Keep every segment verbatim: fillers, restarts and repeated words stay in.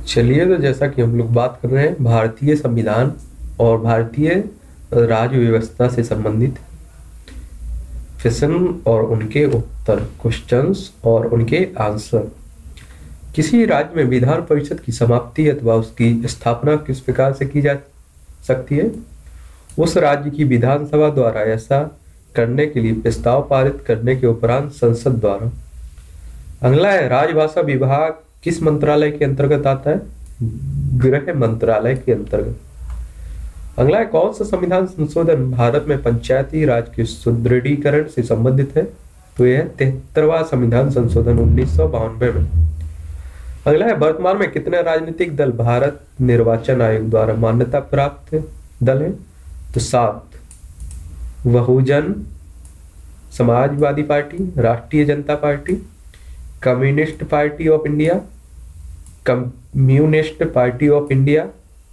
चलिए, तो जैसा कि हम लोग बात कर रहे हैं भारतीय संविधान और भारतीय राज्य व्यवस्था से संबंधित प्रश्न और उनके उत्तर, क्वेश्चंस और उनके आंसर। किसी राज्य में विधान परिषद की समाप्ति अथवा उसकी स्थापना किस प्रकार से की जा सकती है? उस राज्य की विधानसभा द्वारा ऐसा करने के लिए प्रस्ताव पारित करने के उपरांत संसद द्वारा। अगला है, राजभाषा विभाग किस मंत्रालय के अंतर्गत आता है? गृह मंत्रालय के अंतर्गत। अगला है, कौन सा संविधान संशोधन भारत में पंचायती राज के सुदृढ़ीकरण से संबंधित है? तो यह तिहत्तरवां संविधान संशोधन उन्नीस सौ बानवे में। अगला है, वर्तमान में कितने राजनीतिक दल भारत निर्वाचन आयोग द्वारा मान्यता प्राप्त दल हैं? तो सात। Bahujan Samajwadi party, Rashtriya Janata party, communist party of India, communist party of India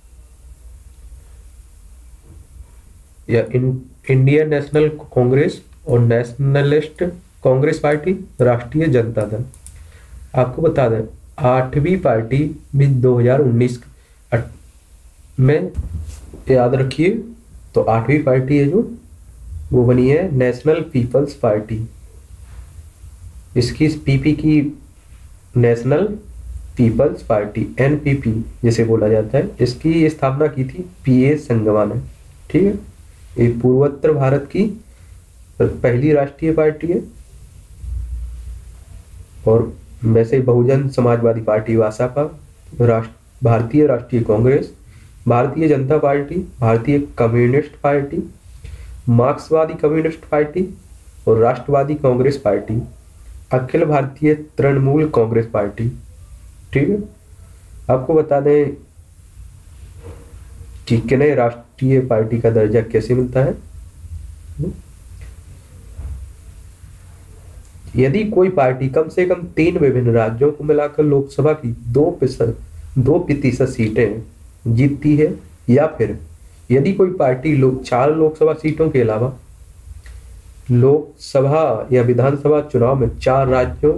या इंडियन नेशनल कांग्रेस और नेशनलिस्ट कांग्रेस पार्टी, राष्ट्रीय जनता दल। आपको बता दें, आठवीं पार्टी भी दो हज़ार उन्नीस में, याद रखिए, तो आठवीं पार्टी है जो वो बनी है नेशनल पीपल्स पार्टी। इसकी पीपी की नेशनल पीपल्स पार्टी, एनपीपी जिसे बोला जाता है, इसकी स्थापना की थी पी ए संगमा ने। ठीक है, ये पूर्वोत्तर भारत की पहली राष्ट्रीय पार्टी है। और वैसे बहुजन समाजवादी पार्टी वासपा, राष्ट्र भारतीय राष्ट्रीय कांग्रेस, भारतीय Janata party, Bharatiya communist party, Marxwadi communist party और राष्ट्रवादी कांग्रेस पार्टी, अखिल भारतीय तृणमूल कांग्रेस पार्टी। ठीक है, आपको बता दें कि किन्हें राष्ट्रीय पार्टी का दर्जा कैसे मिलता है। यदि कोई पार्टी कम से कम तीन विभिन्न राज्यों को मिलाकर लोकसभा की दो प्रतिशत दो प्रतिशत सीटें जीतती है, या फिर यदि कोई पार्टी लोग चार लोकसभा सीटों के अलावा लोकसभा या विधानसभा चुनाव में चार राज्यों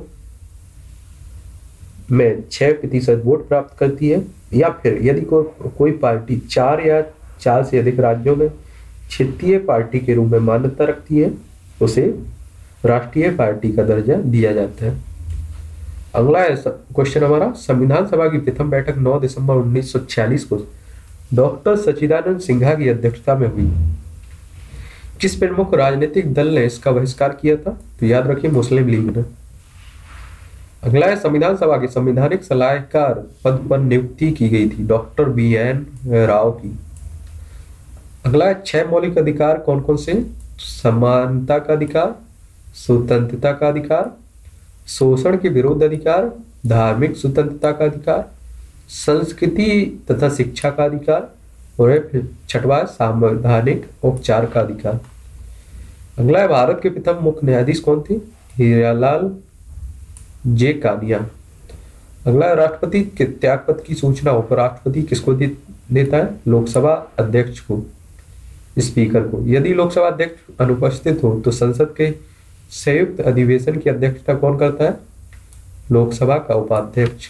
में छह प्रतिशत वोट प्राप्त करती है, या फिर यदि को, कोई पार्टी चार या चार से अधिक राज्यों में क्षेत्रीय पार्टी के रूप में मान्यता रखती है, उसे राष्ट्रीय पार्टी का दर्जा दिया जाता है। अगला है क्वेश्चन हमारा, संविधान सभा की प्रथम बैठक नौ दिसंबर उन्नीस सौ छियालीस को डॉक्टर सच्चिदानंद सिन्हा की अध्यक्षता में हुई। किस प्रमुख राजनीतिक दल ने इसका बहिष्कार किया था? तो याद रखिए, मुस्लिम लीग ने। अगला है, संविधान सभा के संवैधानिक सलाहकार पद पर नियुक्ति की गई थी डॉक्टर बी एन राव की। अगला है, छह मौलिक अधिकार कौन कौन से? समानता का अधिकार, स्वतंत्रता का अधिकार, शोषण के विरुद्ध अधिकार, धार्मिक स्वतंत्रता का अधिकार, संस्कृति तथा शिक्षा का अधिकार और छठवां संवैधानिक उपचार का अधिकार। अगला है, भारत के प्रथम मुख्य न्यायाधीश कौन थे? हीरालाल जे कानिया। अगला है, राष्ट्रपति के त्यागपत्र की सूचना उपराष्ट्रपति किसको देता है? लोकसभा अध्यक्ष को, स्पीकर को। यदि लोकसभा अध्यक्ष अनुपस्थित हो तो संसद के संयुक्त अधिवेशन की अध्यक्षता कौन करता है? लोकसभा का उपाध्यक्ष।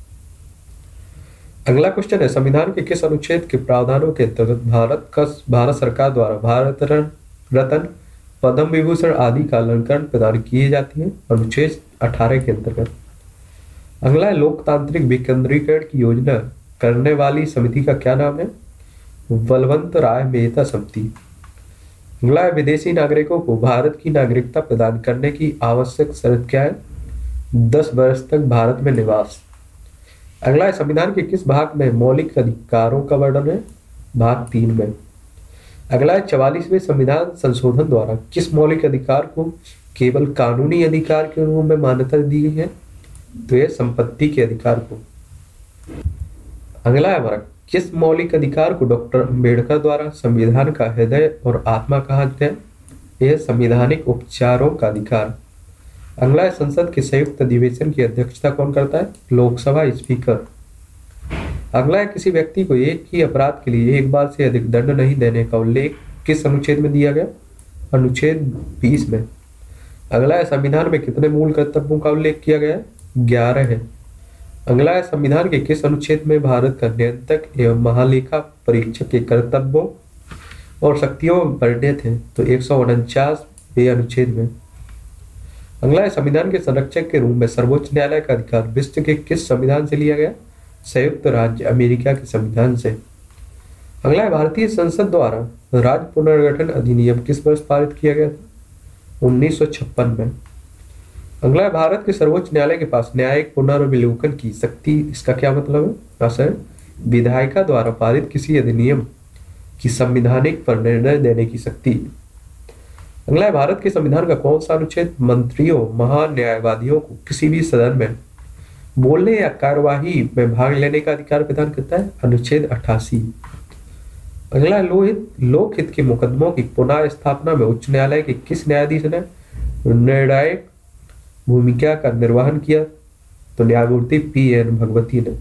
अगला क्वेश्चन है, संविधान के किस अनुच्छेद के प्रावधानों के अंतर्गत भारत का भारत सरकार द्वारा भारत रत्न, पद्म विभूषण आदि का अलंकरण प्रदान किए जाती है? अनुच्छेद अठारह के अंतर्गत। अगला है, लोकतांत्रिक विकेंद्रीकरण की योजना करने वाली समिति का क्या नाम है? बलवंत राय मेहता समिति। अगला है, विदेशी नागरिकों को भारत की नागरिकता प्रदान करने की आवश्यक शर्त क्या है? दस वर्ष तक भारत में निवास। अगला है, संविधान के किस भाग में मौलिक अधिकारों का वर्णन है? भाग तीन में। अगला है, चवालीसवें संविधान संशोधन द्वारा किस मौलिक अधिकार को केवल कानूनी अधिकार के रूप में मान्यता दी गई है? तो यह संपत्ति के अधिकार को। अगला है हमारा, किस मौलिक अधिकार को डॉक्टर अम्बेडकर द्वारा संविधान का हृदय और आत्मा कहा गया? यह संवैधानिक उपचारों का अधिकार। अगला है, संसद के संयुक्त अधिवेशन की अध्यक्षता कौन करता है? लोकसभा स्पीकर। अगला है, किसी व्यक्ति को एक ही अपराध के लिए एक बार से अधिक दंड नहीं देने का उल्लेख किस अनुच्छेद में दिया गया? अनुच्छेद बीस में। अगला है, संविधान में कितने मूल कर्तव्यों का उल्लेख किया गया है? ग्यारह है। अगला है, संविधान के किस अनुच्छेद में भारत का नियंत्रक एवं महालेखा परीक्षक के कर्तव्यों और शक्तियों में वर्णित है? तो एक सौ उनचास बे अनुच्छेद में। अगला है, संविधान के संरक्षक के रूप में सर्वोच्च न्यायालय का अधिकार विश्व के किस संविधान से लिया गया? संयुक्त राज्य अमेरिका के संविधान से। अगला है, भारतीय संसद द्वारा राज्य पुनर्गठन अधिनियम किस वर्ष पारित किया गया था? उन्नीस सौ छप्पन में। अगला है, भारत के सर्वोच्च न्यायालय के पास न्यायिक पुनर्विलोकन की शक्ति, इसका क्या मतलब है? आंसर, विधायिका द्वारा पारित किसी अधिनियम की संवैधानिक पर निर्णय देने की शक्ति। अगला है, भारत के संविधान का कौन सा अनुच्छेद मंत्रियों महान न्यायवादियों को किसी भी सदन में बोलने या कार्यवाही में भाग लेने का अधिकार प्रदान करता है? अनुच्छेद अट्ठासी। अगला है, लोहित लोकहित के मुकदमों की पुनः स्थापना में उच्च न्यायालय के किस न्यायाधीश ने निर्णायक भूमिका का निर्वहन किया? तो न्यायमूर्ति पी एन भगवती ने।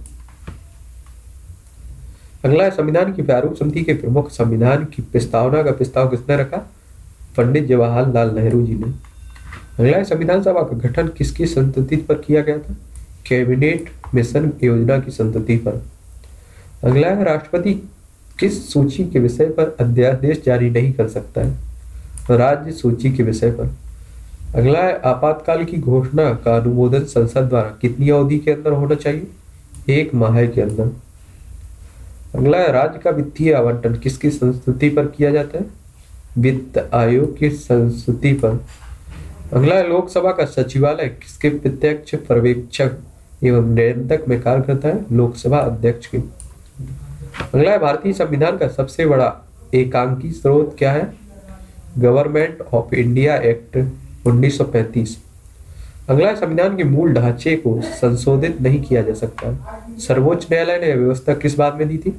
अगला है, संविधान की प्रारूप समिति के प्रमुख संविधान की प्रस्तावना का प्रस्ताव किसने रखा? पंडित जवाहरलाल नेहरू जी ने। अगला है, संविधान सभा का गठन किसकी संतति पर किया गया था? कैबिनेट मिशन योजना की संतति पर। अगला है, राष्ट्रपति किस सूची के विषय पर अध्यादेश जारी नहीं कर सकता है? राज्य सूची के विषय पर। अगला है, आपातकाल की घोषणा का अनुमोदन संसद द्वारा कितनी अवधि के अंदर होना चाहिए? एक माह के अंदर। अगला है, राज्य का वित्तीय आवंटन किसकी संस्तुति पर किया जाता है? वित्त आयोग की संस्तुति पर। अगला है, लोकसभा का सचिवालय किसके प्रत्यक्ष पर्यवेक्षक एवं नियंत्रक में कार्य करता है? लोकसभा अध्यक्ष के। अगला है, भारतीय संविधान का सबसे बड़ा एकांकी स्रोत क्या है? गवर्नमेंट ऑफ इंडिया एक्ट उन्नीस सौ पैंतीस। अगला है, संविधान के मूल ढांचे को संशोधित नहीं किया जा सकता। सर्वोच्च न्यायालय ने व्यवस्था किस बात में दी थी?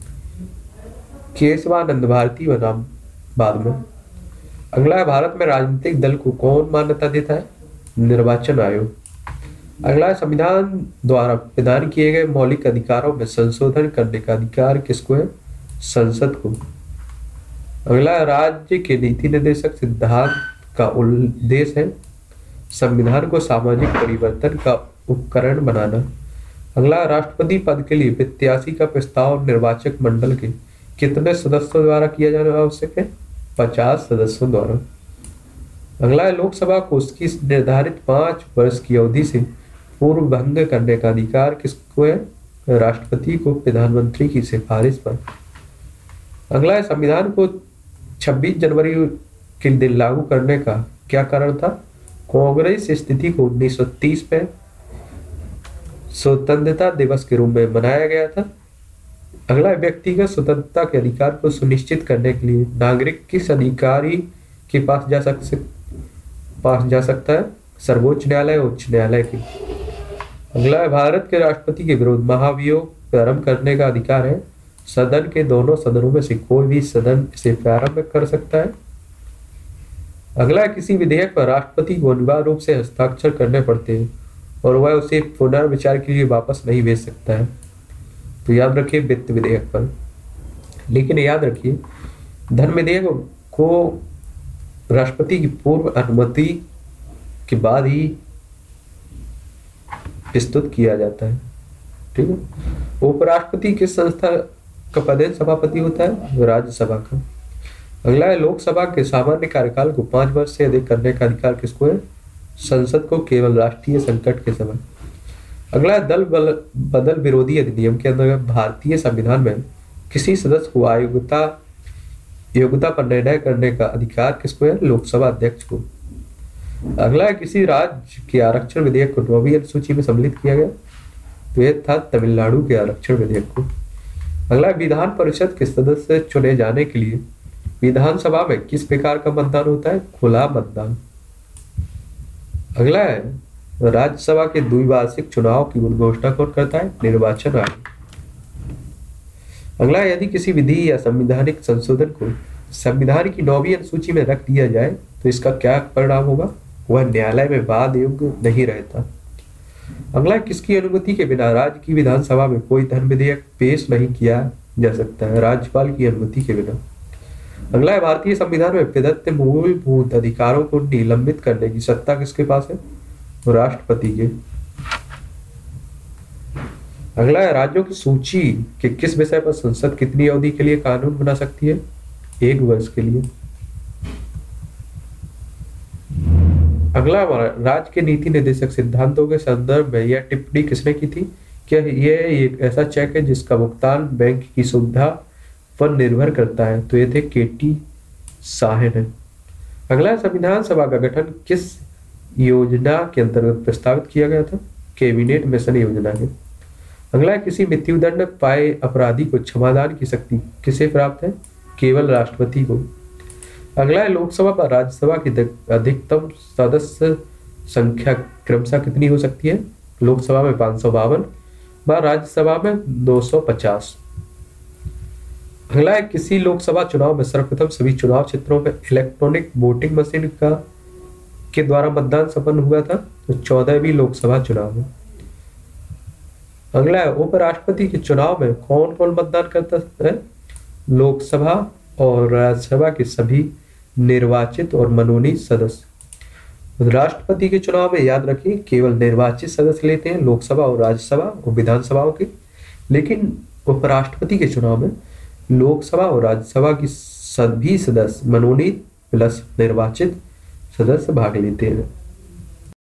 केशवानंद भारती बनाम बाद में। अगला है, भारत में राजनीतिक दल को कौन मान्यता देता है? निर्वाचन आयोग। अगला है, संविधान द्वारा प्रदान किए गए मौलिक अधिकारों में संशोधन करने का अधिकार किसको है? संसद को। अगला है, राज्य के नीति निर्देशक सिद्धांत का उद्देश्य है संविधान को सामाजिक परिवर्तन का उपकरण बनाना। अगला, राष्ट्रपति पद के लिए प्रत्याशी का प्रस्ताव निर्वाचक मंडल के कितने सदस्यों द्वारा किया जाना आवश्यक है? पचास सदस्यों द्वारा। अगला है, लोकसभा को उसकी निर्धारित पांच वर्ष की अवधि से पूर्व भंग करने का अधिकार किसको है? राष्ट्रपति को प्रधानमंत्री की सिफारिश पर। अगला है, संविधान को छब्बीस जनवरी के दिन लागू करने का क्या कारण था? कांग्रेस स्थिति को उन्नीस सौ तीस में स्वतंत्रता दिवस के रूप में मनाया गया था। अगला, व्यक्तिगत स्वतंत्रता के अधिकार को सुनिश्चित करने के लिए नागरिक किस अधिकारी के पास जा सकते पास जा सकता है? सर्वोच्च न्यायालय, उच्च न्यायालय के। अगला, भारत के राष्ट्रपति के विरुद्ध महाभियोग प्रारंभ करने का अधिकार है। सदन के दोनों सदनों में से कोई भी सदन इसे प्रारंभ कर सकता है। अगला, किसी विधेयक पर राष्ट्रपति को अनिवार्य रूप से हस्ताक्षर करने पड़ते हैं और वह उसे पुनर्विचार के लिए वापस नहीं भेज सकता है। तो याद रखिए वित्त विधेयक पर। लेकिन याद रखिए धन विधेयक को राष्ट्रपति की पूर्व अनुमति के बाद ही प्रस्तुत किया जाता है। ठीक है। उपराष्ट्रपति किस संस्था का पदेन सभापति होता है? राज्यसभा का। अगला है, लोकसभा के सामान्य कार्यकाल को पांच वर्ष से अधिक करने का अधिकार किसको है? संसद को, केवल राष्ट्रीय संकट के समय। अगला है, दल बल, बदल विरोधी अधिनियम के अंतर्गत भारतीय संविधान में किसी सदस्य को अयोग्यता योग्यता पर निर्णय करने का अधिकार किसको है? लोकसभा अध्यक्ष को। अगला है, किसी राज्य के आरक्षण विधेयक को नौवीं अनुसूची में सम्मिलित किया गया? तो यह था तमिलनाडु के आरक्षण विधेयक को। अगला, विधान परिषद के सदस्य चुने जाने के लिए विधानसभा में किस प्रकार का मतदान होता है? खुला मतदान। अगला है, राज्यसभा के द्विवार्षिक चुनाव की घोषणा कौन करता है? निर्वाचन आयोग। अगला, यदि किसी विधि या संवैधानिक संशोधन को संविधान की नौवीं अनुसूची में रख दिया जाए तो इसका क्या परिणाम होगा? वह न्यायालय में वाद योग्य नहीं रहता। अगला, किसकी अनुमति के बिना राज्य की विधानसभा में कोई धन विधेयक पेश नहीं किया जा सकता है? राज्यपाल की अनुमति के बिना। अगला है, भारतीय संविधान में प्रदत्त मूलभूत अधिकारों को निलंबित करने की सत्ता किसके पास है? राष्ट्रपति के। अगला है राज्यों की सूची कि किस विषय पर संसद कितनी अवधि के लिए कानून बना सकती है? एक वर्ष के लिए। अगला हमारा राज्य के नीति निर्देशक सिद्धांतों के संदर्भ में यह टिप्पणी किसने की थी? क्या यह एक ऐसा चेक है जिसका भुगतान बैंक की सुविधा पर निर्भर करता है? तो ये थे के टी साहन है। अगला संविधान सभा का गठन किस योजना के अंतर्गत प्रस्तावित किया गया था? कैबिनेट मिशन योजना है। अगला किसी मृत्युदंड पाए अपराधी को क्षमादान की शक्ति किसे प्राप्त है? केवल राष्ट्रपति को। अगला है लोकसभा व राज्यसभा की अधिकतम सदस्य संख्या क्रमशः कितनी हो सकती है? लोकसभा में पांच सौ बावन व राज्यसभा में दो सौ पचास। अगला है किसी लोकसभा चुनाव में सर्वप्रथम सभी चुनाव क्षेत्रों में इलेक्ट्रॉनिक वोटिंग मशीन का के द्वारा मतदान संपन्न हुआ था? तो चौदहवीं लोकसभा चुनाव में। अगला है उपराष्ट्रपति के चुनाव में कौन कौन मतदान करता है? लोकसभा और राज्यसभा के सभी निर्वाचित और मनोनीत सदस्य। राष्ट्रपति के चुनाव में याद रखिए केवल निर्वाचित सदस्य लेते हैं, लोकसभा और राज्यसभा और विधानसभाओं के। लेकिन उपराष्ट्रपति के चुनाव में लोकसभा और राज्यसभा की सभी सदस्य मनोनीत प्लस निर्वाचित सदस्य भाग लेते हैं।